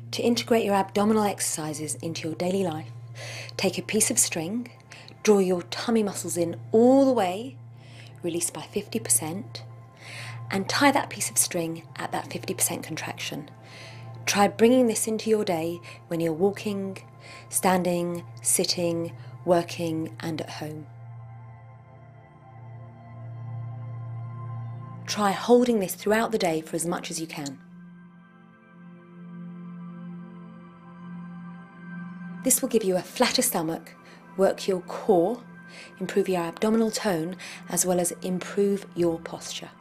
To integrate your abdominal exercises into your daily life, take a piece of string, draw your tummy muscles in all the way, release by 50%, and tie that piece of string at that 50% contraction. Try bringing this into your day when you're walking, standing, sitting, working, and at home. Try holding this throughout the day for as much as you can. This will give you a flatter stomach, work your core, improve your abdominal tone, as well as improve your posture.